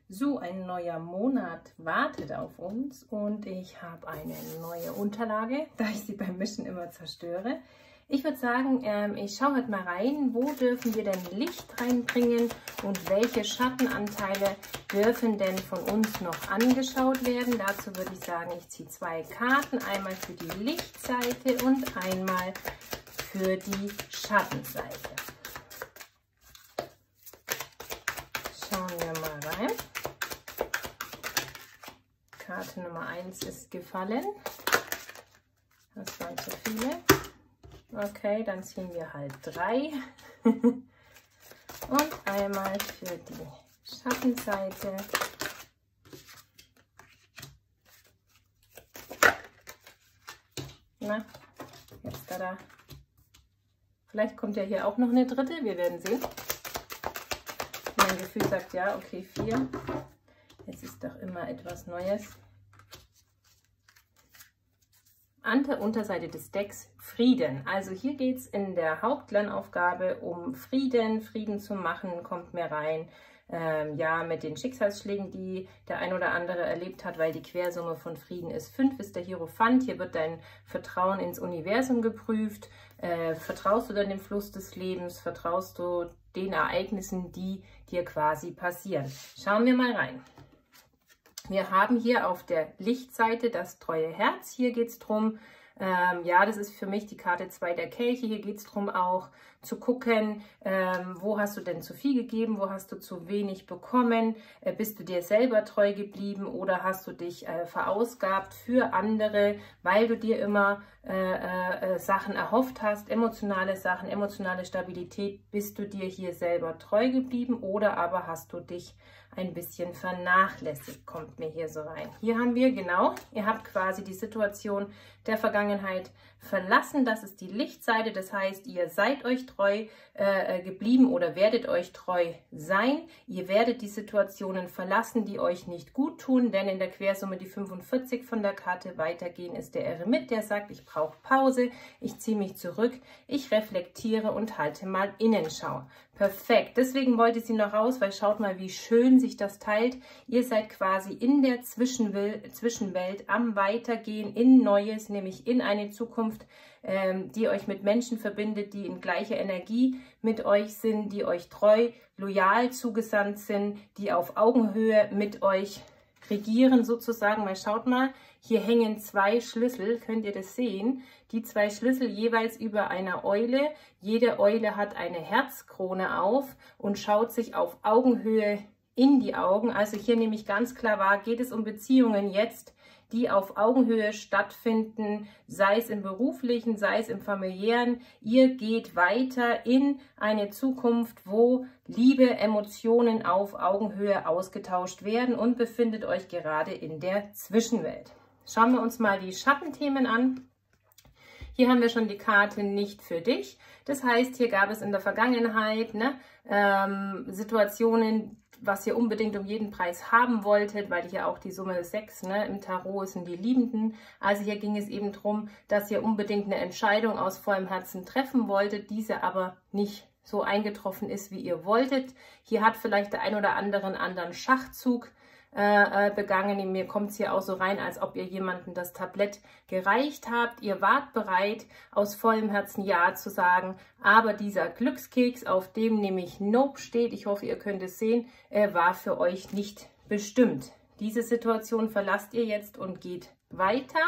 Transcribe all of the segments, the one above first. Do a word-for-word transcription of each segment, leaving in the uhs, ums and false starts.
So, ein neuer Monat wartet auf uns und ich habe eine neue Unterlage, da ich sie beim Mischen immer zerstöre. Ich würde sagen, ähm, ich schaue heute mal rein, wo dürfen wir denn Licht reinbringen und welche Schattenanteile dürfen denn von uns noch angeschaut werden. Dazu würde ich sagen, ich ziehe zwei Karten, einmal für die Lichtseite und einmal für die Schattenseite. Schauen wir mal rein. Karte Nummer eins ist gefallen. Das waren zu viele. Okay, dann ziehen wir halt drei. Und einmal für die Schattenseite. Na, jetzt da, da. Vielleicht kommt ja hier auch noch eine dritte, wir werden sehen. Mein Gefühl sagt ja, okay, vier. Es ist doch immer etwas Neues. An der Unterseite des Decks Frieden. Also hier geht es in der Hauptlernaufgabe um Frieden, Frieden zu machen, kommt mehr rein. Ähm, ja, mit den Schicksalsschlägen, die der ein oder andere erlebt hat, weil die Quersumme von Frieden ist fünf, ist der Hierophant. Hier wird dein Vertrauen ins Universum geprüft. Äh, vertraust du dann dem Fluss des Lebens? Vertraust du den Ereignissen, die dir quasi passieren? Schauen wir mal rein. Wir haben hier auf der Lichtseite das treue Herz. Hier geht es darum, ähm, ja, das ist für mich die Karte zwei der Kelche. Hier geht es darum auch zu gucken, ähm, wo hast du denn zu viel gegeben, wo hast du zu wenig bekommen, äh, bist du dir selber treu geblieben oder hast du dich äh, verausgabt für andere, weil du dir immer äh, äh, Sachen erhofft hast, emotionale Sachen, emotionale Stabilität, bist du dir hier selber treu geblieben oder aber hast du dich ein bisschen vernachlässigt, kommt mir hier so rein. Hier haben wir, genau, ihr habt quasi die Situation der Vergangenheit verlassen. Das ist die Lichtseite, das heißt, ihr seid euch treu äh, geblieben oder werdet euch treu sein. Ihr werdet die Situationen verlassen, die euch nicht gut tun, denn in der Quersumme die fünfundvierzig von der Karte weitergehen ist der Eremit, der sagt, ich brauche Pause, ich ziehe mich zurück, ich reflektiere und halte mal Innenschau. Perfekt, deswegen wollte ich sie noch raus, weil schaut mal, wie schön sich das teilt. Ihr seid quasi in der Zwischenwelt, Zwischenwelt am Weitergehen in Neues, nämlich in eine Zukunft, ähm, die euch mit Menschen verbindet, die in gleicher Energie mit euch sind, die euch treu, loyal zugesandt sind, die auf Augenhöhe mit euch regieren sozusagen. Weil schaut mal, hier hängen zwei Schlüssel, könnt ihr das sehen? Die zwei Schlüssel jeweils über einer Eule. Jede Eule hat eine Herzkrone auf und schaut sich auf Augenhöhe in die Augen. Also hier nehme ich ganz klar wahr, geht es um Beziehungen jetzt, die auf Augenhöhe stattfinden, sei es im beruflichen, sei es im familiären. Ihr geht weiter in eine Zukunft, wo Liebe, Emotionen auf Augenhöhe ausgetauscht werden und befindet euch gerade in der Zwischenwelt. Schauen wir uns mal die Schattenthemen an. Hier haben wir schon die Karte nicht für dich. Das heißt, hier gab es in der Vergangenheit ne, ähm, Situationen, was ihr unbedingt um jeden Preis haben wolltet, weil hier auch die Summe sechs ne, im Tarot sind die Liebenden. Also hier ging es eben darum, dass ihr unbedingt eine Entscheidung aus vollem Herzen treffen wolltet, diese aber nicht so eingetroffen ist, wie ihr wolltet. Hier hat vielleicht der ein oder andere einen anderen Schachzug äh, begangen. Mir kommt es hier auch so rein, als ob ihr jemandem das Tablett gereicht habt. Ihr wart bereit, aus vollem Herzen Ja zu sagen, aber dieser Glückskeks, auf dem nämlich Nope steht, ich hoffe, ihr könnt es sehen, äh, war für euch nicht bestimmt. Diese Situation verlasst ihr jetzt und geht weiter.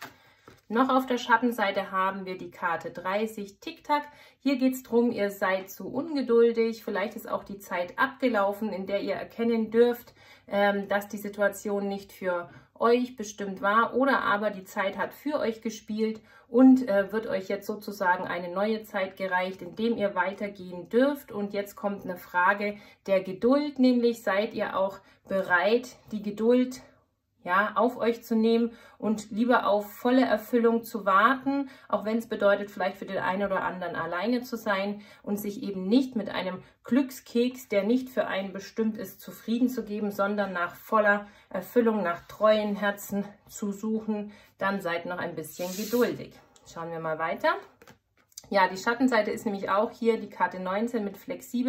Noch auf der Schattenseite haben wir die Karte dreißig, Tick-Tack. Hier geht es darum, ihr seid zu ungeduldig. Vielleicht ist auch die Zeit abgelaufen, in der ihr erkennen dürft, ähm, dass die Situation nicht für euch bestimmt war oder aber die Zeit hat für euch gespielt und äh, wird euch jetzt sozusagen eine neue Zeit gereicht, indem ihr weitergehen dürft. Und jetzt kommt eine Frage der Geduld, nämlich seid ihr auch bereit, die Geduld ja, auf euch zu nehmen und lieber auf volle Erfüllung zu warten, auch wenn es bedeutet, vielleicht für den einen oder anderen alleine zu sein und sich eben nicht mit einem Glückskeks, der nicht für einen bestimmt ist, zufrieden zu geben, sondern nach voller Erfüllung, nach treuen Herzen zu suchen. Dann seid noch ein bisschen geduldig. Schauen wir mal weiter. Ja, die Schattenseite ist nämlich auch hier die Karte neunzehn mit flexibel.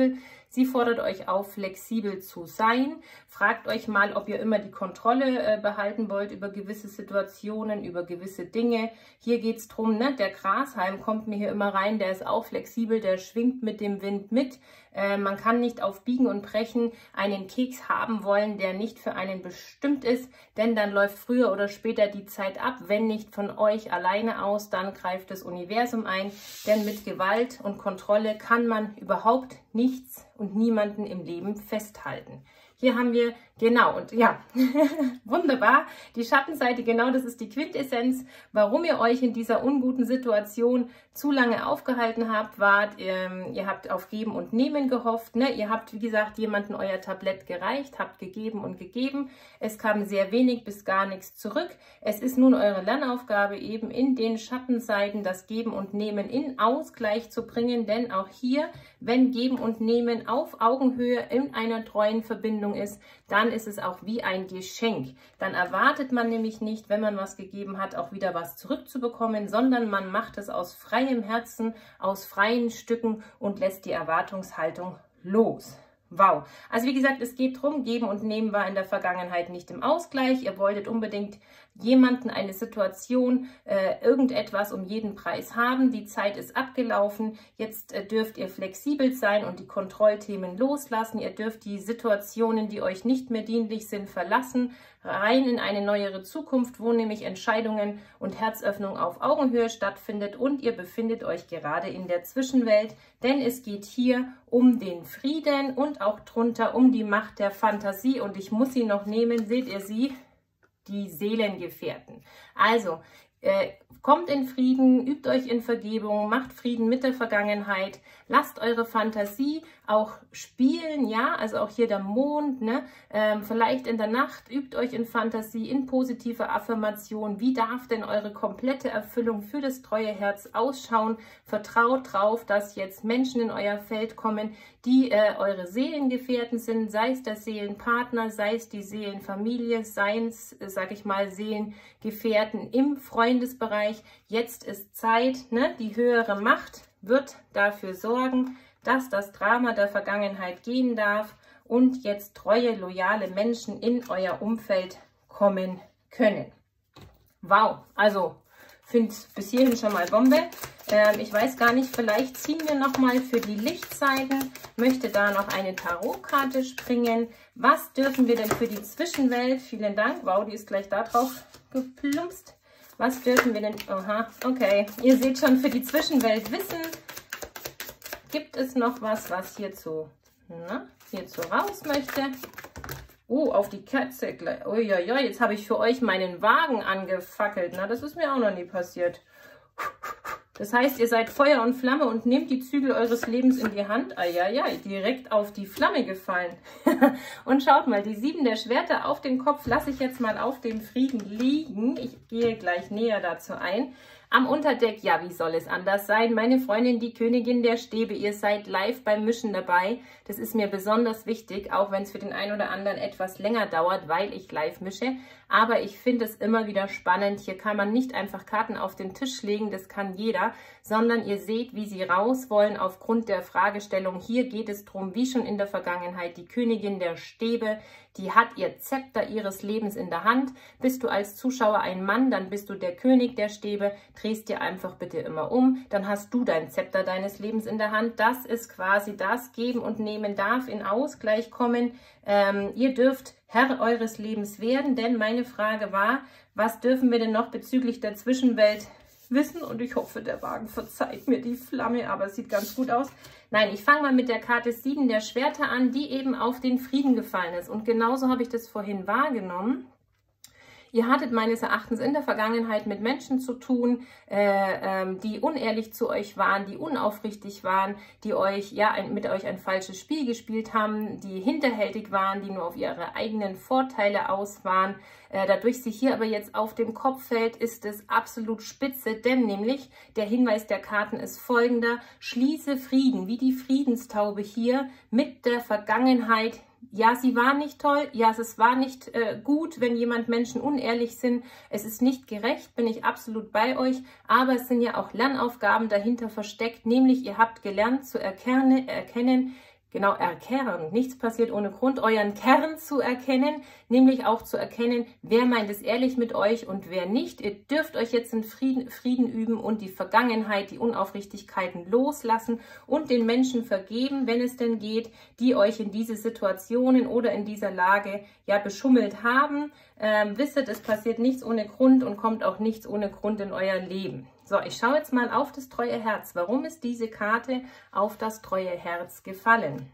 Sie fordert euch auf, flexibel zu sein. Fragt euch mal, ob ihr immer die Kontrolle äh, behalten wollt über gewisse Situationen, über gewisse Dinge. Hier geht es darum, ne? Der Grashalm kommt mir hier immer rein, der ist auch flexibel, der schwingt mit dem Wind mit. Äh, man kann nicht auf Biegen und Brechen einen Keks haben wollen, der nicht für einen bestimmt ist, denn dann läuft früher oder später die Zeit ab. Wenn nicht von euch alleine aus, dann greift das Universum ein, denn mit Gewalt und Kontrolle kann man überhaupt nichts und niemanden im Leben festhalten. Hier haben wir, genau, und ja, wunderbar, die Schattenseite, genau das ist die Quintessenz, warum ihr euch in dieser unguten Situation zu lange aufgehalten habt, wart, ähm, ihr habt auf Geben und Nehmen gehofft, ne? Ihr habt, wie gesagt, jemandem euer Tablett gereicht, habt gegeben und gegeben, es kam sehr wenig bis gar nichts zurück. Es ist nun eure Lernaufgabe, eben in den Schattenseiten das Geben und Nehmen in Ausgleich zu bringen, denn auch hier, wenn Geben und Nehmen auf Augenhöhe in einer treuen Verbindung ist, dann ist es auch wie ein Geschenk. Dann erwartet man nämlich nicht, wenn man was gegeben hat, auch wieder was zurückzubekommen, sondern man macht es aus freiem Herzen, aus freien Stücken und lässt die Erwartungshaltung los. Wow. Also wie gesagt, es geht darum, Geben und Nehmen war in der Vergangenheit nicht im Ausgleich. Ihr wolltet unbedingt jemanden, eine Situation, äh, irgendetwas um jeden Preis haben. Die Zeit ist abgelaufen. Jetzt äh, dürft ihr flexibel sein und die Kontrollthemen loslassen. Ihr dürft die Situationen, die euch nicht mehr dienlich sind, verlassen. Rein in eine neuere Zukunft, wo nämlich Entscheidungen und Herzöffnung auf Augenhöhe stattfindet und ihr befindet euch gerade in der Zwischenwelt, denn es geht hier um den Frieden und auch drunter um die Macht der Fantasie und ich muss sie noch nehmen, seht ihr sie? Die Seelengefährten. Also, äh, kommt in Frieden, übt euch in Vergebung, macht Frieden mit der Vergangenheit, lasst eure Fantasie auch spielen, ja, also auch hier der Mond, ne, ähm, vielleicht in der Nacht, übt euch in Fantasie, in positive Affirmation, wie darf denn eure komplette Erfüllung für das treue Herz ausschauen, vertraut drauf, dass jetzt Menschen in euer Feld kommen, die äh, eure Seelengefährten sind, sei es der Seelenpartner, sei es die Seelenfamilie, sei es, äh, sag ich mal, Seelengefährten im Freundesbereich. Jetzt ist Zeit, ne, die höhere Macht wird dafür sorgen, dass das Drama der Vergangenheit gehen darf und jetzt treue, loyale Menschen in euer Umfeld kommen können. Wow, also finde es bis hierhin schon mal Bombe. Ähm, ich weiß gar nicht, vielleicht ziehen wir nochmal für die Lichtseiten, möchte da noch eine Tarotkarte springen. Was dürfen wir denn für die Zwischenwelt? Vielen Dank, wow, die ist gleich da drauf geplumpst. Was dürfen wir denn? Aha, okay. Ihr seht schon, für die Zwischenwelt wissen. Gibt es noch was, was hierzu, na, hierzu raus möchte? Oh, auf die Katze. Uiuiui, jetzt habe ich für euch meinen Wagen angefackelt. Na, das ist mir auch noch nie passiert. Das heißt, ihr seid Feuer und Flamme und nehmt die Zügel eures Lebens in die Hand. Eieiei, direkt auf die Flamme gefallen. Und schaut mal, die sieben der Schwerter auf den Kopf lasse ich jetzt mal auf dem Frieden liegen. Ich gehe gleich näher dazu ein. Am Unterdeck, ja, wie soll es anders sein? Meine Freundin, die Königin der Stäbe, ihr seid live beim Mischen dabei. Das ist mir besonders wichtig, auch wenn es für den einen oder anderen etwas länger dauert, weil ich live mische. Aber ich finde es immer wieder spannend. Hier kann man nicht einfach Karten auf den Tisch legen, das kann jeder, sondern ihr seht, wie sie raus wollen aufgrund der Fragestellung. Hier geht es darum, wie schon in der Vergangenheit, die Königin der Stäbe, die hat ihr Zepter ihres Lebens in der Hand. Bist du als Zuschauer ein Mann, dann bist du der König der Stäbe. Drehst dir einfach bitte immer um, dann hast du dein Zepter deines Lebens in der Hand. Das ist quasi das, Geben und Nehmen darf in Ausgleich kommen. Ähm, ihr dürft Herr eures Lebens werden, denn meine Frage war, was dürfen wir denn noch bezüglich der Zwischenwelt wissen? Und ich hoffe, der Wagen verzeiht mir die Flamme, aber es sieht ganz gut aus. Nein, ich fange mal mit der Karte sieben der Schwerter an, die eben auf den Frieden gefallen ist. Und genauso habe ich das vorhin wahrgenommen. Ihr hattet meines Erachtens in der Vergangenheit mit Menschen zu tun, äh, ähm, die unehrlich zu euch waren, die unaufrichtig waren, die euch ja ein, mit euch ein falsches Spiel gespielt haben, die hinterhältig waren, die nur auf ihre eigenen Vorteile aus waren. Äh, dadurch sie hier aber jetzt auf dem Kopf fällt, ist es absolut spitze, denn nämlich der Hinweis der Karten ist folgender: Schließe Frieden, wie die Friedenstaube hier, mit der Vergangenheit. Ja, sie war nicht toll, ja, es war nicht äh, gut, wenn jemand Menschen unehrlich sind, es ist nicht gerecht, bin ich absolut bei euch, aber es sind ja auch Lernaufgaben dahinter versteckt, nämlich ihr habt gelernt zu erkennen, erkennen genau, erkennen. Nichts passiert ohne Grund, euren Kern zu erkennen, nämlich auch zu erkennen, wer meint es ehrlich mit euch und wer nicht. Ihr dürft euch jetzt in Frieden, Frieden üben und die Vergangenheit, die Unaufrichtigkeiten loslassen und den Menschen vergeben, wenn es denn geht, die euch in diese Situationen oder in dieser Lage ja beschummelt haben. Ähm, wisset, es passiert nichts ohne Grund und kommt auch nichts ohne Grund in euer Leben. So, ich schaue jetzt mal auf das treue Herz. Warum ist diese Karte auf das treue Herz gefallen?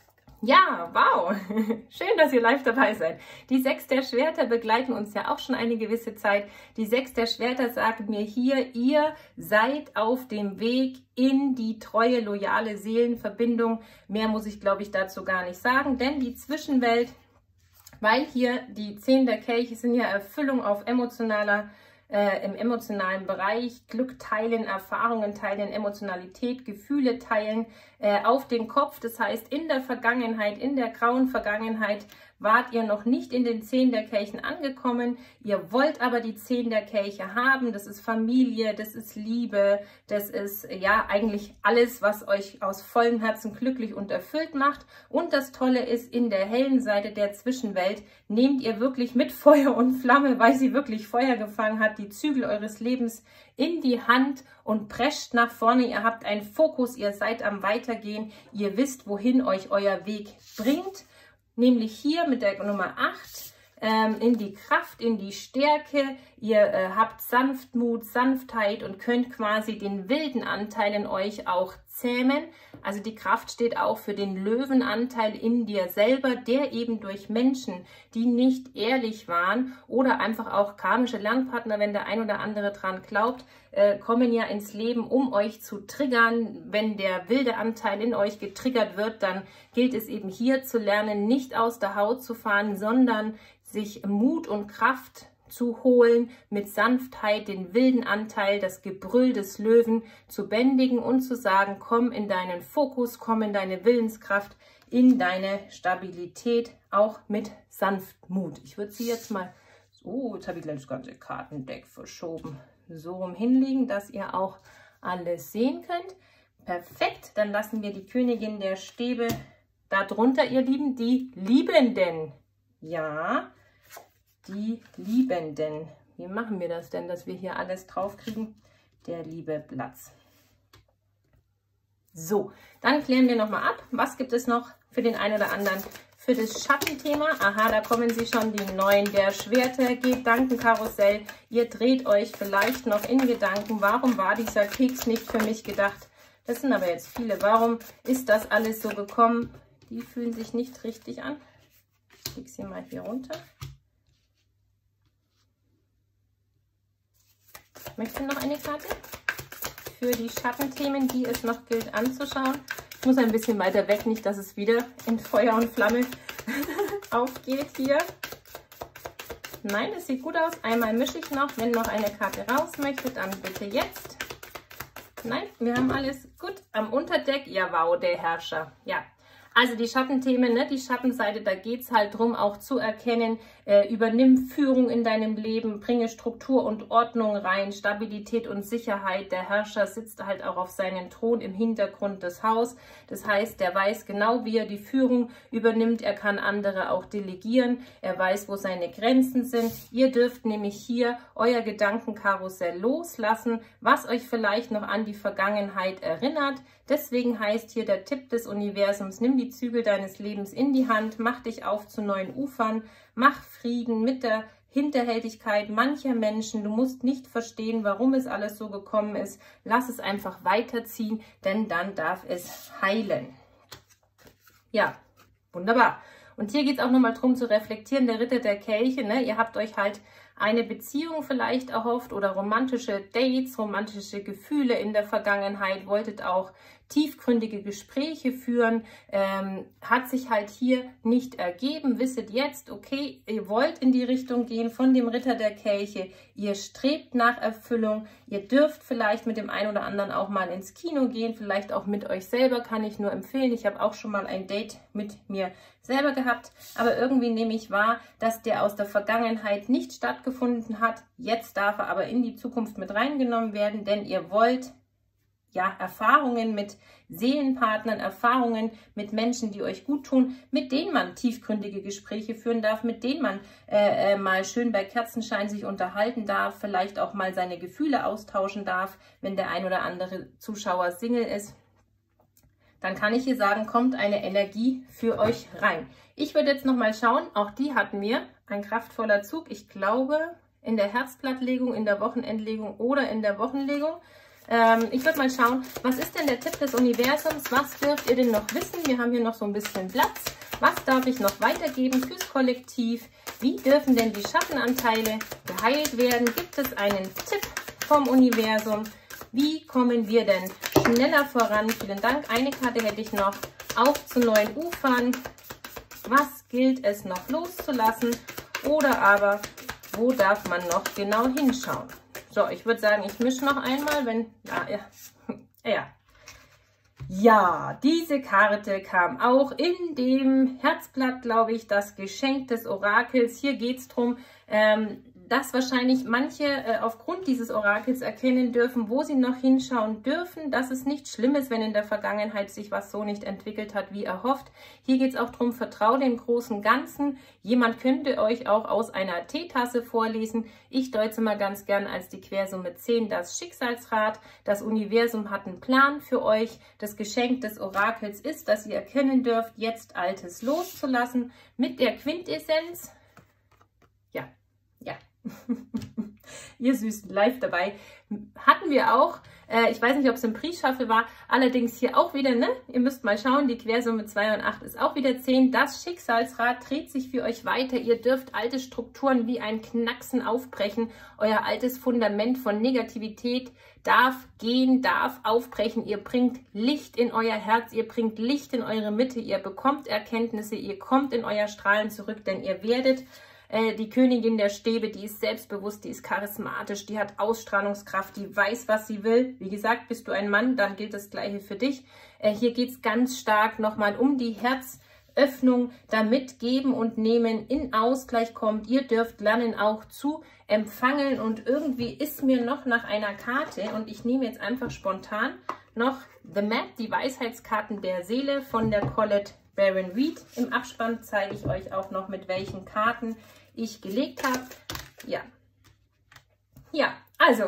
Ja, wow, schön, dass ihr live dabei seid. Die Sechs der Schwerter begleiten uns ja auch schon eine gewisse Zeit. Die Sechs der Schwerter sagt mir hier, ihr seid auf dem Weg in die treue, loyale Seelenverbindung. Mehr muss ich, glaube ich, dazu gar nicht sagen, denn die Zwischenwelt, weil hier die Zehn der Kelche sind ja Erfüllung auf emotionaler Äh, im emotionalen Bereich, Glück teilen, Erfahrungen teilen, Emotionalität, Gefühle teilen, äh, auf den Kopf. Das heißt, in der Vergangenheit, in der grauen Vergangenheit wart ihr noch nicht in den Zehn der Kelchen angekommen. Ihr wollt aber die Zehn der Kelche haben. Das ist Familie, das ist Liebe, das ist ja eigentlich alles, was euch aus vollem Herzen glücklich und erfüllt macht. Und das Tolle ist, in der hellen Seite der Zwischenwelt nehmt ihr wirklich mit Feuer und Flamme, weil sie wirklich Feuer gefangen hat, die Zügel eures Lebens in die Hand und prescht nach vorne. Ihr habt einen Fokus, ihr seid am Weitergehen, ihr wisst, wohin euch euer Weg bringt. Nämlich hier mit der Nummer acht ähm, in die Kraft, in die Stärke. Ihr äh, habt Sanftmut, Sanftheit und könnt quasi den wilden Anteil in euch auch zähmen. Also die Kraft steht auch für den Löwenanteil in dir selber, der eben durch Menschen, die nicht ehrlich waren oder einfach auch karmische Lernpartner, wenn der ein oder andere dran glaubt, äh, kommen ja ins Leben, um euch zu triggern. Wenn der wilde Anteil in euch getriggert wird, dann gilt es eben hier zu lernen, nicht aus der Haut zu fahren, sondern sich Mut und Kraft zu holen, mit Sanftheit den wilden Anteil, das Gebrüll des Löwen zu bändigen und zu sagen, komm in deinen Fokus, komm in deine Willenskraft, in deine Stabilität, auch mit Sanftmut. Ich würde sie jetzt mal, so, jetzt habe ich gleich das ganze Kartendeck verschoben, so rum hinlegen, dass ihr auch alles sehen könnt. Perfekt, dann lassen wir die Königin der Stäbe darunter, ihr Lieben, die Liebenden. Ja, die Liebenden. Wie machen wir das denn, dass wir hier alles drauf kriegen? Der liebe Platz. So, dann klären wir nochmal ab. Was gibt es noch für den einen oder anderen für das Schattenthema? Aha, da kommen sie schon, die Neun der Schwerter, Gedankenkarussell. Ihr dreht euch vielleicht noch in Gedanken. Warum war dieser Keks nicht für mich gedacht? Das sind aber jetzt viele. Warum ist das alles so gekommen? Die fühlen sich nicht richtig an. Ich lege sie mal hier runter. Möchten noch eine Karte für die Schattenthemen, die es noch gilt anzuschauen? Ich muss ein bisschen weiter weg, nicht, dass es wieder in Feuer und Flamme aufgeht hier. Nein, das sieht gut aus. Einmal mische ich noch. Wenn noch eine Karte raus möchte, dann bitte jetzt. Nein, wir haben alles gut. Am Unterdeck, ja wow, der Herrscher. Ja. Also die Schattenthemen, ne, die Schattenseite, da geht es halt darum, auch zu erkennen, äh, übernimm Führung in deinem Leben, bringe Struktur und Ordnung rein, Stabilität und Sicherheit. Der Herrscher sitzt halt auch auf seinem Thron im Hintergrund des Hauses. Das heißt, der weiß genau, wie er die Führung übernimmt. Er kann andere auch delegieren. Er weiß, wo seine Grenzen sind. Ihr dürft nämlich hier euer Gedankenkarussell loslassen, was euch vielleicht noch an die Vergangenheit erinnert. Deswegen heißt hier der Tipp des Universums, nimm die Zügel deines Lebens in die Hand, mach dich auf zu neuen Ufern, mach Frieden mit der Hinterhältigkeit mancher Menschen. Du musst nicht verstehen, warum es alles so gekommen ist. Lass es einfach weiterziehen, denn dann darf es heilen. Ja, wunderbar. Und hier geht es auch nochmal darum zu reflektieren, der Ritter der Kelche, ne? Ihr habt euch halt eine Beziehung vielleicht erhofft oder romantische Dates, romantische Gefühle in der Vergangenheit, wolltet auch tiefgründige Gespräche führen, ähm, hat sich halt hier nicht ergeben. Wisset jetzt, okay, ihr wollt in die Richtung gehen von dem Ritter der Kelche, ihr strebt nach Erfüllung, ihr dürft vielleicht mit dem einen oder anderen auch mal ins Kino gehen, vielleicht auch mit euch selber, kann ich nur empfehlen. Ich habe auch schon mal ein Date mit mir selber gehabt, aber irgendwie nehme ich wahr, dass der aus der Vergangenheit nicht stattgefunden hat. Jetzt darf er aber in die Zukunft mit reingenommen werden, denn ihr wollt ja, Erfahrungen mit Seelenpartnern, Erfahrungen mit Menschen, die euch gut tun, mit denen man tiefgründige Gespräche führen darf, mit denen man äh, äh, mal schön bei Kerzenschein sich unterhalten darf, vielleicht auch mal seine Gefühle austauschen darf, wenn der ein oder andere Zuschauer Single ist. Dann kann ich hier sagen, kommt eine Energie für euch rein. Ich würde jetzt noch mal schauen, auch die hatten wir, ein kraftvoller Zug, ich glaube in der Herzblattlegung, in der Wochenendlegung oder in der Wochenlegung. Ähm, ich würde mal schauen, was ist denn der Tipp des Universums? Was dürft ihr denn noch wissen? Wir haben hier noch so ein bisschen Platz. Was darf ich noch weitergeben fürs Kollektiv? Wie dürfen denn die Schattenanteile geheilt werden? Gibt es einen Tipp vom Universum? Wie kommen wir denn schneller voran? Vielen Dank. Eine Karte hätte ich noch. Auf zu neuen Ufern. Was gilt es noch loszulassen? Oder aber, wo darf man noch genau hinschauen? So, ich würde sagen, ich mische noch einmal, wenn, ja, ja, ja. Ja, diese Karte kam auch in dem Herzblatt, glaube ich, das Geschenk des Orakels. Hier geht es darum, ähm, dass wahrscheinlich manche äh, aufgrund dieses Orakels erkennen dürfen, wo sie noch hinschauen dürfen, dass es nicht schlimm ist, wenn in der Vergangenheit sich was so nicht entwickelt hat, wie erhofft. Hier geht es auch darum, vertraue dem großen Ganzen. Jemand könnte euch auch aus einer Teetasse vorlesen. Ich deute mal ganz gern als die Quersumme zehn das Schicksalsrad. Das Universum hat einen Plan für euch. Das Geschenk des Orakels ist, dass ihr erkennen dürft, jetzt Altes loszulassen mit der Quintessenz. Ja, ja. Ihr Süßen, live dabei. Hatten wir auch, äh, ich weiß nicht, ob es im Pre-Shuffle war, allerdings hier auch wieder, ne? Ihr müsst mal schauen, die Quersumme zwei und acht ist auch wieder zehn. Das Schicksalsrad dreht sich für euch weiter. Ihr dürft alte Strukturen wie ein Knacksen aufbrechen. Euer altes Fundament von Negativität darf gehen, darf aufbrechen. Ihr bringt Licht in euer Herz, ihr bringt Licht in eure Mitte, ihr bekommt Erkenntnisse, ihr kommt in euer Strahlen zurück, denn ihr werdet die Königin der Stäbe, die ist selbstbewusst, die ist charismatisch, die hat Ausstrahlungskraft, die weiß, was sie will. Wie gesagt, bist du ein Mann, dann gilt das Gleiche für dich. Äh, hier geht es ganz stark nochmal um die Herzöffnung, damit Geben und Nehmen in Ausgleich kommt. Ihr dürft lernen auch zu empfangen und irgendwie ist mir noch nach einer Karte und ich nehme jetzt einfach spontan noch The Map, die Weisheitskarten der Seele von der Colette Baron Reid. Im Abspann zeige ich euch auch noch, mit welchen Karten ich gelegt habe. Ja, ja, also,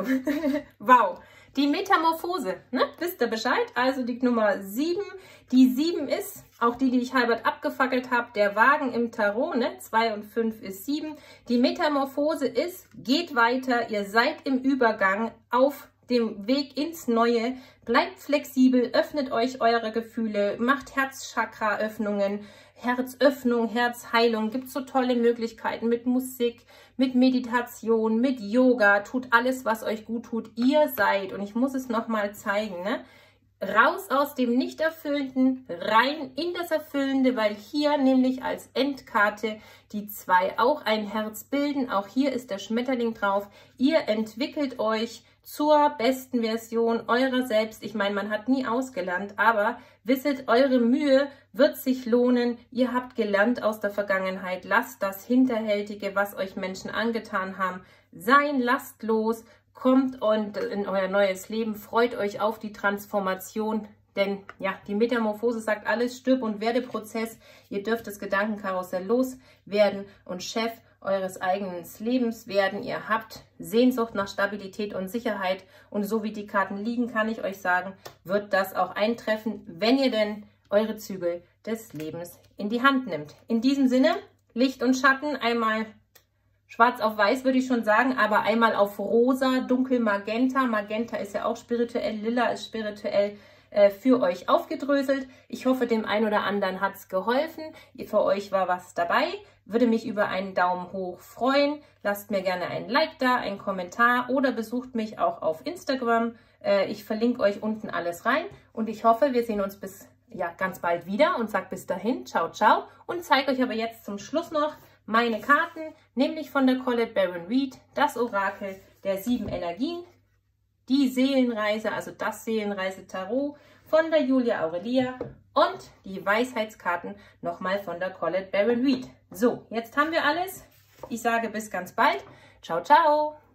wow, die Metamorphose, ne? Wisst ihr Bescheid? Also die Nummer sieben, die sieben ist, auch die, die ich halbert abgefackelt habe, der Wagen im Tarot, ne? zwei und fünf ist sieben. Die Metamorphose ist, geht weiter, ihr seid im Übergang auf dem Weg ins Neue, bleibt flexibel, öffnet euch eure Gefühle, macht Herzchakra-Öffnungen, Herzöffnung, Herzheilung, gibt so tolle Möglichkeiten mit Musik, mit Meditation, mit Yoga, tut alles, was euch gut tut. Ihr seid, und ich muss es nochmal zeigen, ne? Raus aus dem Nicht-Erfüllenden, rein in das Erfüllende, weil hier nämlich als Endkarte die zwei auch ein Herz bilden. Auch hier ist der Schmetterling drauf. Ihr entwickelt euch zur besten Version eurer selbst. Ich meine, man hat nie ausgelernt, aber wisset, eure Mühe wird sich lohnen. Ihr habt gelernt aus der Vergangenheit. Lasst das Hinterhältige, was euch Menschen angetan haben, sein. Lasst los. Kommt und in euer neues Leben, freut euch auf die Transformation, denn ja, die Metamorphose sagt alles, Stirb- und Werdeprozess. Ihr dürft das Gedankenkarussell loswerden und Chef eures eigenen Lebens werden. Ihr habt Sehnsucht nach Stabilität und Sicherheit und so wie die Karten liegen, kann ich euch sagen, wird das auch eintreffen, wenn ihr denn eure Zügel des Lebens in die Hand nimmt. In diesem Sinne, Licht und Schatten, einmal schwarz auf weiß würde ich schon sagen, aber einmal auf rosa, dunkel magenta. Magenta ist ja auch spirituell, lila ist spirituell äh, für euch aufgedröselt. Ich hoffe, dem einen oder anderen hat es geholfen. Für euch war was dabei. Würde mich über einen Daumen hoch freuen. Lasst mir gerne ein Like da, einen Kommentar oder besucht mich auch auf Instagram. Äh, ich verlinke euch unten alles rein und ich hoffe, wir sehen uns bis ja, ganz bald wieder und sage bis dahin, ciao, ciao und zeige euch aber jetzt zum Schluss noch meine Karten, nämlich von der Colette Baron Reid, das Orakel der sieben Energien, die Seelenreise, also das Seelenreise-Tarot von der Julia Aurelia und die Weisheitskarten nochmal von der Colette Baron Reid. So, jetzt haben wir alles. Ich sage bis ganz bald. Ciao, ciao.